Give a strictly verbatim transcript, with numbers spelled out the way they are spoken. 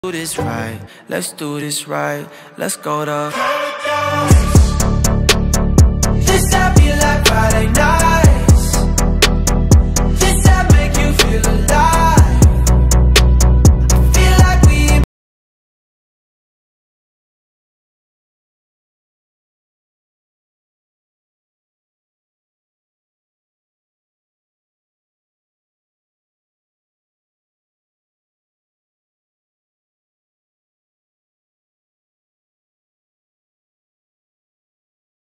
Do this right, let's do this right. Let's go to